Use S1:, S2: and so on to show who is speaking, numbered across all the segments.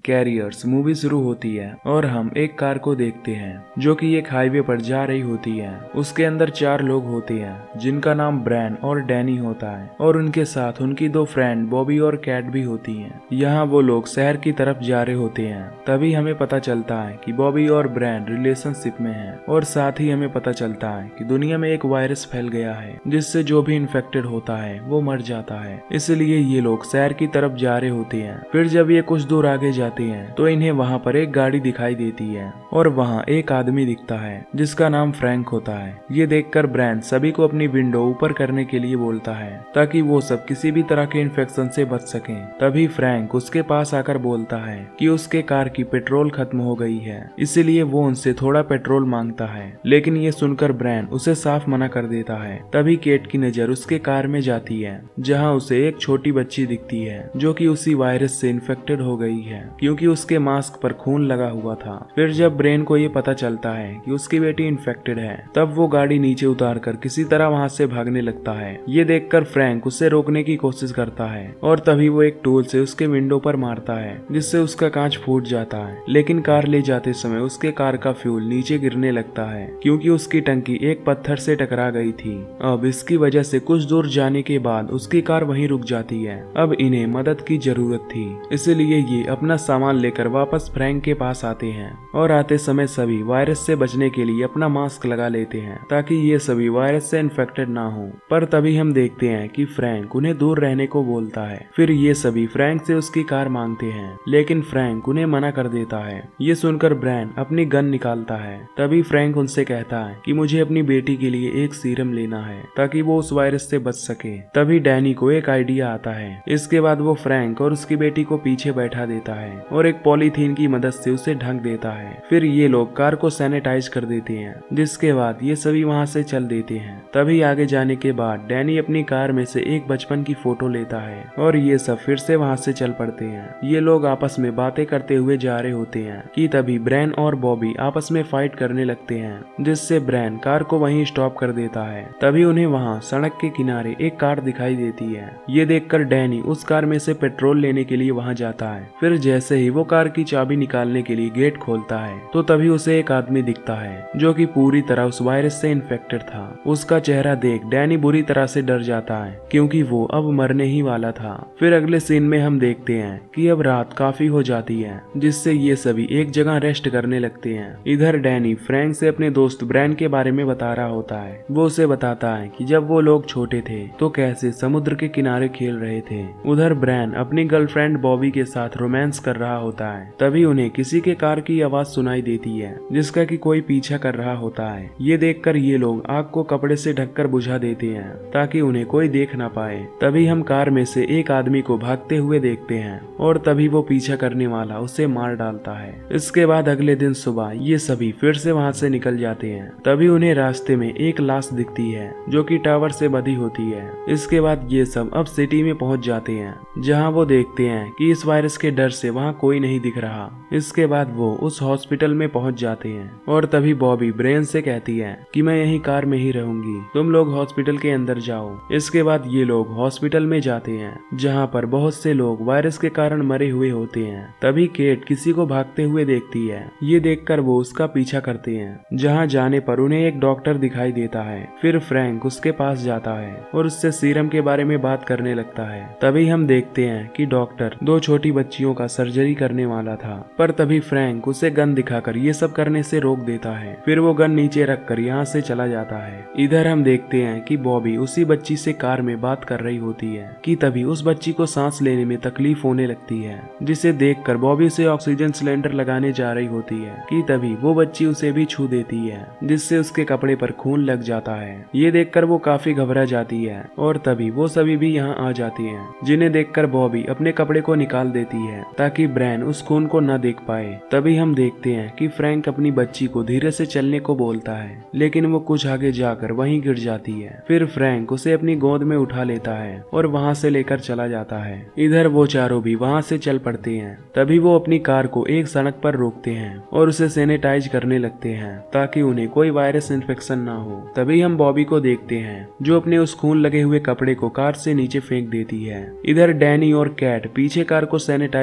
S1: Carriers movie शुरू होती है और हम एक कार को देखते हैं जो कि एक हाईवे पर जा रही होती है। उसके अंदर 4 लोग होते हैं जिनका नाम ब्रैन और डैनी होता है और उनके साथ उनकी 2 फ्रेंड बॉबी और कैट भी होती हैं। यहाँ वो लोग शहर की तरफ जा रहे होते हैं। तभी हमें पता चलता है कि बॉबी और ब्रैन रिलेशनशिप में हैं और साथ ही हमें पता चलता है कि दुनिया में एक वायरस फैल गया है जिससे जो भी इन्फेक्टेड होता है वो मर जाता है। इसलिए ये लोग शहर की तरफ जा रहे होते हैं। फिर जब ये कुछ दूर आगे जाते हैं तो इन्हें वहाँ पर एक गाड़ी दिखाई देती है और वहाँ एक आदमी दिखता है जिसका नाम फ्रैंक होता है। ये देखकर ब्रैन सभी को अपनी विंडो ऊपर करने के लिए बोलता है ताकि वो सब किसी भी तरह के इन्फेक्शन से बच सकें। तभी फ्रैंक उसके पास आकर बोलता है कि उसके कार की पेट्रोल खत्म हो गई है, इसलिए वो उनसे थोड़ा पेट्रोल मांगता है। लेकिन ये सुनकर ब्रैन उसे साफ मना कर देता है। तभी केट की नजर उसके कार में जाती है जहाँ उसे एक छोटी बच्ची दिखती है जो कि उसी वायरस से इन्फेक्टेड हो गई है क्योंकि उसके मास्क पर खून लगा हुआ था। फिर जब ब्रेन को ये पता चलता है कि उसकी बेटी इन्फेक्टेड है तब वो गाड़ी नीचे उतारकर किसी तरह वहाँ से भागने लगता है। ये देखकर फ्रैंक उसे रोकने की कोशिश करता है और तभी वो एक टूल से उसके विंडो पर मारता है जिससे उसका कांच फूट जाता है। लेकिन कार ले जाते समय उसके कार का फ्यूल नीचे गिरने लगता है क्योंकि उसकी टंकी एक पत्थर से टकरा गई थी। अब इसकी वजह से कुछ दूर जाने के बाद उसकी कार वहीं रुक जाती है। अब इन्हें मदद की जरूरत थी, इसलिए ये अपना सामान लेकर वापस फ्रैंक के पास आते हैं और आते समय सभी वायरस से बचने के लिए अपना मास्क लगा लेते हैं ताकि ये सभी वायरस से इन्फेक्टेड ना हो। पर तभी हम देखते हैं कि फ्रैंक उन्हें दूर रहने को बोलता है। फिर ये सभी फ्रैंक से उसकी कार मांगते हैं लेकिन फ्रैंक उन्हें मना कर देता है। ये सुनकर ब्रैन अपनी गन निकालता है। तभी फ्रैंक उनसे कहता है कि मुझे अपनी बेटी के लिए एक सीरम लेना है ताकि वो उस वायरस से बच सके। तभी डैनी को एक आइडिया आता है। इसके बाद वो फ्रैंक और उसकी बेटी को पीछे बैठा देता है और एक पॉलीथीन की मदद से उसे ढक देता है। फिर ये लोग कार को सैनिटाइज कर देते हैं जिसके बाद ये सभी वहाँ से चल देते हैं। तभी आगे जाने के बाद डैनी अपनी कार में से एक बचपन की फोटो लेता है और ये सब फिर से वहाँ से चल पड़ते हैं। ये लोग आपस में बातें करते हुए जा रहे होते हैं कि तभी ब्रैन और बॉबी आपस में फाइट करने लगते हैं जिससे ब्रैन कार को वहीं स्टॉप कर देता है। तभी उन्हें वहाँ सड़क के किनारे एक कार दिखाई देती है। ये देखकर डैनी उस कार में से पेट्रोल लेने के लिए वहाँ जाता है। फिर जैसे ही वो कार की चाबी निकालने के लिए गेट खोलता है तो तभी उसे एक आदमी दिखता है जो कि पूरी तरह उस वायरस से इन्फेक्टेड था। उसका चेहरा देख डैनी बुरी तरह से डर जाता है क्योंकि वो अब मरने ही वाला था। फिर अगले सीन में हम देखते हैं कि अब रात काफी हो जाती है जिससे ये सभी एक जगह रेस्ट करने लगते हैं। इधर डैनी फ्रैंक से अपने दोस्त ब्रैन के बारे में बता रहा होता है। वो उसे बताता है कि जब वो लोग छोटे थे तो कैसे समुद्र के किनारे खेल रहे थे। उधर ब्रैन अपनी गर्लफ्रेंड बॉबी के साथ रोमांस कर रहा होता है। तभी उन्हें किसी के कार की आवाज सुनाई देती है जिसका कि कोई पीछा कर रहा होता है। ये देखकर ये लोग आग को कपड़े से ढककर बुझा देते हैं ताकि उन्हें कोई देख ना पाए। तभी हम कार में से एक आदमी को भागते हुए देखते हैं और तभी वो पीछा करने वाला उसे मार डालता है। इसके बाद अगले दिन सुबह ये सभी फिर से वहाँ से निकल जाते हैं। तभी उन्हें रास्ते में एक लाश दिखती है जो कि टावर से बंधी होती है। इसके बाद ये सब अब सिटी में पहुँच जाते हैं जहाँ वो देखते हैं कि इस वायरस के डर से वहाँ कोई नहीं दिख रहा। इसके बाद वो उस हॉस्पिटल में पहुंच जाते हैं और तभी बॉबी ब्रेन से कहती है कि मैं यही कार में ही रहूंगी, तुम लोग हॉस्पिटल के अंदर जाओ। इसके बाद ये लोग हॉस्पिटल में जाते हैं जहां पर बहुत से लोग वायरस के कारण मरे हुए होते हैं। तभी केट किसी को भागते हुए देखती है। ये देखकर वो उसका पीछा करते हैं जहाँ जाने पर उन्हें एक डॉक्टर दिखाई देता है। फिर फ्रैंक उसके पास जाता है और उससे सीरम के बारे में बात करने लगता है। तभी हम देखते हैं कि डॉक्टर 2 छोटी बच्चियों का सर्जरी करने वाला था पर तभी फ्रैंक उसे गन दिखाकर ये सब करने से रोक देता है। फिर वो गन नीचे रखकर यहाँ से चला जाता है। इधर हम देखते हैं कि बॉबी उसी बच्ची से कार में बात कर रही होती है कि तभी उस बच्ची को सांस लेने में तकलीफ होने लगती है जिसे देखकर बॉबी उसे ऑक्सीजन सिलेंडर लगाने जा रही होती है कि तभी वो बच्ची उसे भी छू देती है जिससे उसके कपड़े पर खून लग जाता है। ये देखकर वो काफी घबरा जाती है और तभी वो सभी भी यहाँ आ जाती है जिन्हें देखकर बॉबी अपने कपड़े को निकाल देती है ताकि ब्रैन उस खून को न देख पाए। तभी हम देखते हैं कि फ्रैंक अपनी बच्ची को धीरे से चलने को बोलता है लेकिन वो कुछ आगे जाकर वहीं गिर जाती है। फिर फ्रैंक उसे अपनी गोद में उठा लेता है और वहां से लेकर चला जाता है। इधर वो चारों भी वहां से चल पड़ते हैं। तभी वो अपनी कार को एक सड़क पर रोकते हैं और उसे सैनिटाइज करने लगते हैं ताकि उन्हें कोई वायरस इन्फेक्शन ना हो। तभी हम बॉबी को देखते हैं जो अपने उस खून लगे हुए कपड़े को कार से नीचे फेंक देती है। इधर डैनी और कैट पीछे कार को सैनिटाइज कर रहे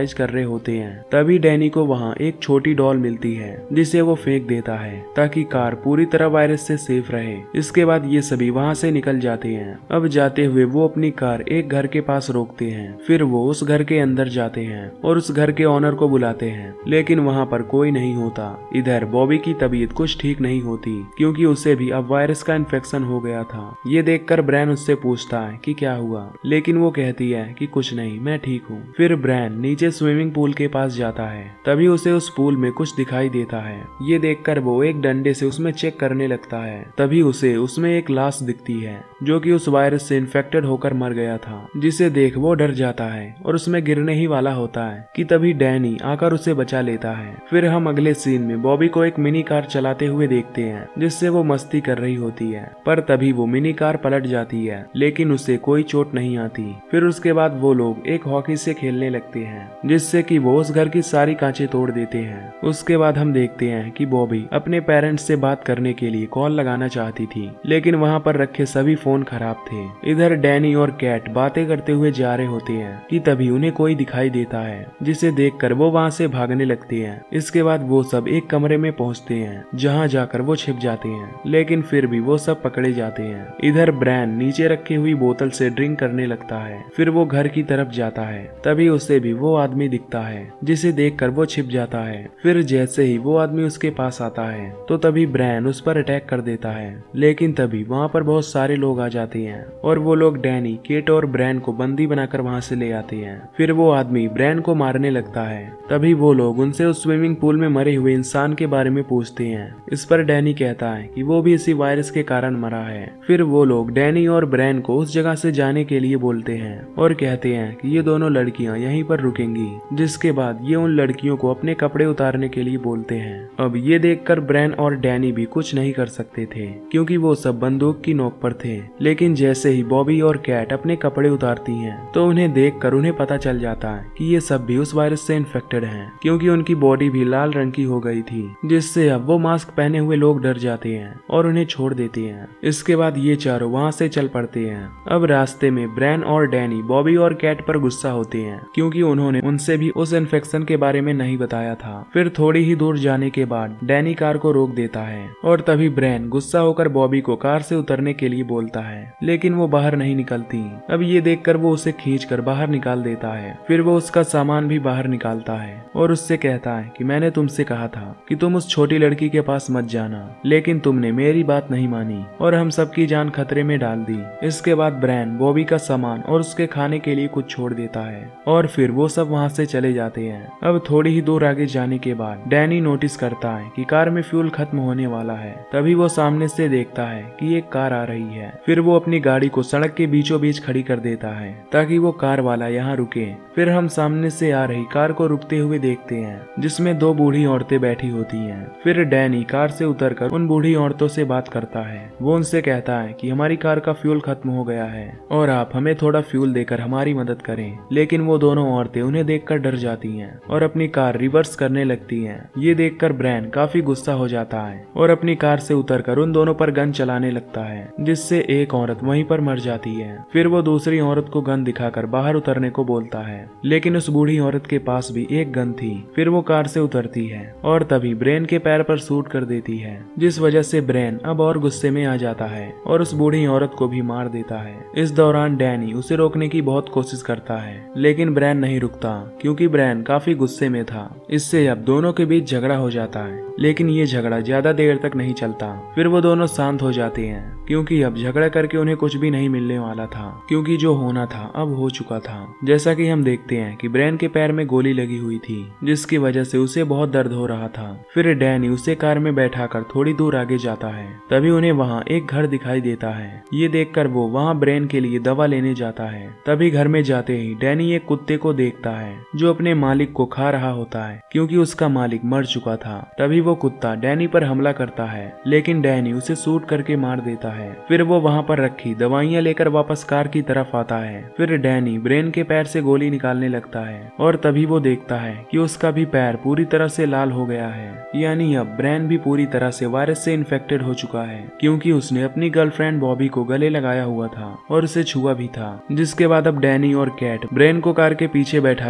S1: होते हैं तभी डैनी को वहाँ एक छोटी डॉल मिलती है जिसे वो फेंक देता है ताकि कार पूरी तरह वायरस से सेफ रहे। इसके बाद ये सभी वहाँ से निकल जाते हैं। अब जाते हुए वो अपनी कार एक घर के पास रोकते हैं। फिर वो उस घर के अंदर जाते हैं और उस घर के ऑनर को बुलाते हैं, लेकिन वहाँ पर कोई नहीं होता। इधर बॉबी की तबीयत कुछ ठीक नहीं होती क्योंकि उसे भी अब वायरस का इन्फेक्शन हो गया था। ये देखकर ब्रैन उससे पूछता है कि क्या हुआ, लेकिन वो कहती है कि कुछ नहीं, मैं ठीक हूँ। फिर ब्रैन नीचे स्विमिंग पूल के पास जाता है। तभी उसे उस पूल में कुछ दिखाई देता है। ये देखकर वो एक डंडे से उसमें चेक करने लगता है। तभी उसे उसमें एक लाश दिखती है जो कि उस वायरस से इन्फेक्टेड होकर मर गया था, जिसे देख वो डर जाता है और उसमें गिरने ही वाला होता है कि तभी डैनी आकर उसे बचा लेता है। फिर हम अगले सीन में बॉबी को एक मिनी कार चलाते हुए देखते हैं जिससे वो मस्ती कर रही होती है, पर तभी वो मिनी कार पलट जाती है लेकिन उसे कोई चोट नहीं आती। फिर उसके बाद वो लोग एक हॉकी से खेलने लगते हैं जिससे कि वो उस घर की सारी कांचें तोड़ देते हैं। उसके बाद हम देखते हैं कि बॉबी अपने पेरेंट्स से बात करने के लिए कॉल लगाना चाहती थी, लेकिन वहाँ पर रखे सभी फोन खराब थे। इधर डैनी और कैट बातें करते हुए जा रहे होते हैं कि तभी उन्हें कोई दिखाई देता है जिसे देखकर वो वहाँ से भागने लगते हैं। इसके बाद वो सब एक कमरे में पहुँचते हैं जहाँ जाकर वो छिप जाते हैं, लेकिन फिर भी वो सब पकड़े जाते हैं। इधर ब्रैन नीचे रखी हुई बोतल से ड्रिंक करने लगता है। फिर वो घर की तरफ जाता है, तभी उसे भी वो आदमी दिखता है जिसे देखकर वो छिप जाता है। फिर जैसे ही वो आदमी उसके पास आता है तो तभी ब्रैन उस पर अटैक कर देता है, लेकिन तभी वहाँ पर बहुत सारे लोग आ जाते हैं और वो लोग डैनी, केट और ब्रैन को बंदी बनाकर वहाँ से ले आते हैं। फिर वो आदमी ब्रैन को मारने लगता है। तभी वो लोग उनसे उस स्विमिंग पूल में मरे हुए इंसान के बारे में पूछते हैं। इस पर डैनी कहता है कि वो भी इसी वायरस के कारण मरा है। फिर वो लोग डैनी और ब्रैन को उस जगह से जाने के लिए बोलते हैं और कहते हैं कि ये दोनों लड़कियां यहीं पर रुकेंगी, जिसके बाद ये उन लड़कियों को अपने कपड़े उतारने के लिए बोलते हैं। अब ये देखकर ब्रैन और डैनी भी कुछ नहीं कर सकते थे क्योंकि वो सब बंदूक की नोक पर थे, लेकिन जैसे ही बॉबी और कैट अपने कपड़े उतारती हैं तो उन्हें देखकर उन्हें पता चल जाता है कि ये सब भी उस वायरस से इन्फेक्टेड हैं, क्योंकि उनकी बॉडी भी लाल रंग की हो गई थी, जिससे अब वो मास्क पहने हुए लोग डर जाते हैं और उन्हें छोड़ देते हैं। इसके बाद ये चारों वहाँ से चल पड़ते हैं। अब रास्ते में ब्रैन और डैनी बॉबी और कैट पर गुस्सा होते हैं क्योंकि उन्होंने उनसे भी उस इन्फेक्शन के बारे में नहीं बताया था। फिर थोड़ी ही दूर जाने के बाद डैनी कार को रोक देता है और तभी ब्रैन गुस्सा होकर बॉबी को कार से उतरने के लिए बोलता है, लेकिन वो बाहर नहीं निकलती। अब ये देखकर वो उसे खींचकर बाहर निकाल देता है। फिर वो उसका सामान भी बाहर निकालता है और उससे कहता है कि मैंने तुमसे कहा था कि तुम उस छोटी लड़की के पास मत जाना, लेकिन तुमने मेरी बात नहीं मानी और हम सबकी जान खतरे में डाल दी। इसके बाद ब्रैन बॉबी का सामान और उसके खाने के लिए कुछ छोड़ देता है और फिर वो सब वहाँ से चले जाते हैं। अब थोड़ी ही दूर आगे जाने के बाद डैनी नोटिस करता है कि कार में फ्यूल खत्म होने वाला है। तभी वो सामने से देखता है कि एक कार आ रही है। फिर वो अपनी गाड़ी को सड़क के बीचों बीच खड़ी कर देता है ताकि वो कार वाला यहाँ रुके। फिर हम सामने से आ रही कार को रुकते हुए देखते हैं जिसमें दो बूढ़ी औरतें बैठी होती हैं। फिर डैनी कार से उतरकर उन बूढ़ी औरतों से बात करता है। वो उनसे कहता है कि हमारी कार का फ्यूल खत्म हो गया है और आप हमें थोड़ा फ्यूल देकर हमारी मदद करें, लेकिन वो दोनों औरतें उन्हें देखकर डर जाती हैं और अपनी कार रिवर्स करने लगती हैं। ये देखकर ब्रैन काफी गुस्सा हो जाता है और अपनी कार से उतरकर उन दोनों पर गन चलाने लगता है, जिससे एक औरत वहीं पर मर जाती है। फिर वो दूसरी औरत को गन दिखाकर बाहर उतरने को बोलता है, लेकिन उस बूढ़ी औरत के पास भी एक गन थी। फिर वो कार से उतरती है और तभी ब्रैन के पैर पर शूट कर देती है, जिस वजह से ब्रैन अब और गुस्से में आ जाता है और उस बूढ़ी औरत को भी मार देता है। इस दौरान डैनी उसे रोकने की बहुत कोशिश करता है, लेकिन ब्रैन नहीं रुकता क्योंकि ब्रैन काफी गुस्से में था। इससे अब दोनों के बीच झगड़ा हो जाता है, लेकिन ये झगड़ा ज्यादा देर तक नहीं चलता। फिर वो दोनों शांत हो जाते हैं क्योंकि अब झगड़ा करके उन्हें कुछ भी नहीं मिलने वाला था, क्योंकि जो होना था अब हो चुका था। जैसा कि हम देखते हैं कि ब्रैन के पैर में गोली लगी हुई थी, जिसकी वजह से उसे बहुत दर्द हो रहा था। फिर डैनी उसे कार में बैठाकर थोड़ी दूर आगे जाता है। तभी उन्हें वहाँ एक घर दिखाई देता है। ये देखकर वो वहाँ ब्रैन के लिए दवा लेने जाता है। तभी घर में जाते ही डैनी एक कुत्ते को देखता है जो अपने मालिक को खा रहा होता है क्योंकि उसका मालिक मर चुका था। तभी वो कुत्ता डैनी पर हमला करता है, लेकिन डैनी उसे शूट करके मार देता है। फिर वो वहाँ पर रखी दवाइयाँ लेकर वापस कार की तरफ आता है। फिर डैनी ब्रैन के पैर से गोली निकालने लगता है और तभी वो देखता है कि उसका भी पैर पूरी तरह से लाल हो गया है, यानी अब ब्रैन भी पूरी तरह से वायरस से इन्फेक्टेड हो चुका है क्योंकि उसने अपनी गर्लफ्रेंड बॉबी को गले लगाया हुआ था और उसे छुआ भी था। जिसके बाद अब डैनी और कैट ब्रैन को कार के पीछे बैठाकर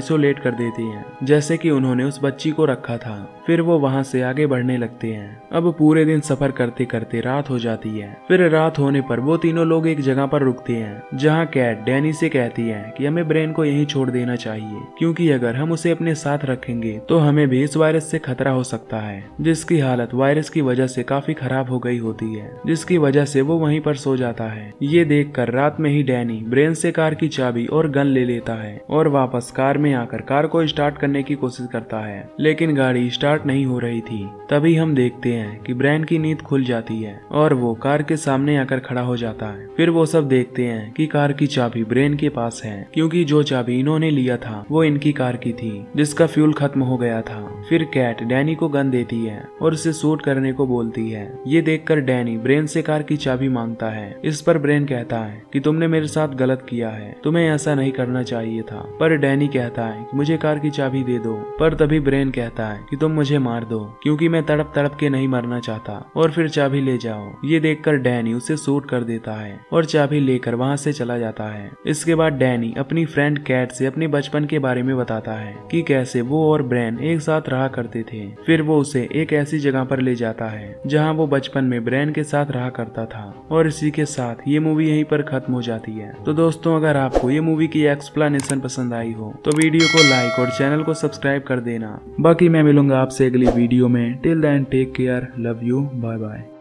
S1: आइसोलेट कर देते हैं जैसे कि उन्होंने उस बच्ची को रखा था। फिर वो वहाँ से आगे बढ़ने लगते हैं। अब पूरे दिन सफर करते करते रात हो जाती है। फिर रात होने पर वो तीनों लोग एक जगह पर रुकते हैं जहाँ कैट डैनी से कहती है कि हमें ब्रेन को यहीं छोड़ देना चाहिए, क्योंकि अगर हम उसे अपने साथ रखेंगे तो हमें भी इस वायरस से खतरा हो सकता है, जिसकी हालत वायरस की वजह से काफी खराब हो गई होती है, जिसकी वजह से वो वहीं पर सो जाता है। ये देखकर रात में ही डैनी ब्रेन से कार की चाबी और गन ले लेता है और वापस कार में आकर कार को स्टार्ट करने की कोशिश करता है, लेकिन गाड़ी स्टार्ट नहीं हो रही थी। तभी हम देखते हैं कि ब्रेन की नींद खुल जाती है और वो कार के सामने आकर खड़ा हो जाता है। फिर वो सब देखते हैं कि कार की चाबी ब्रेन के पास है, क्योंकि जो चाबी इन्होंने लिया था वो इनकी कार की थी जिसका फ्यूल खत्म हो गया था। फिर कैट डैनी को गन देती है और उसे शूट करने को बोलती है। ये देखकर डैनी ब्रेन से कार की चाबी मांगता है। इस पर ब्रेन कहता है कि तुमने मेरे साथ गलत किया है, तुम्हें ऐसा नहीं करना चाहिए था। पर डैनी कहता है कि मुझे कार की चाबी दे दो। पर तभी ब्रेन कहता है कि तुम मुझे मार दो, क्योंकि मैं तड़प तड़प के नहीं मरना चाहता, और फिर चाबी ले जाओ। ये देखकर डैनी उसे शूट कर देता है और चाबी लेकर वहाँ से चला जाता है। इसके बाद डैनी अपनी फ्रेंड कैट से अपने बचपन के बारे में बताता है कि कैसे वो और ब्रेन एक साथ रहा करते थे। फिर वो उसे एक ऐसी जगह पर ले जाता है जहाँ वो बचपन में ब्रेन के साथ रहा करता था। और इसी के साथ ये मूवी यहीं पर खत्म हो जाती है। तो दोस्तों, अगर आपको ये मूवी की एक्सप्लेनेशन पसंद आई हो तो वीडियो को लाइक और चैनल को सब्सक्राइब कर देना। बाकी मैं मिलूंगा आपसे अगली वीडियो में। Till then take care, love you, bye bye.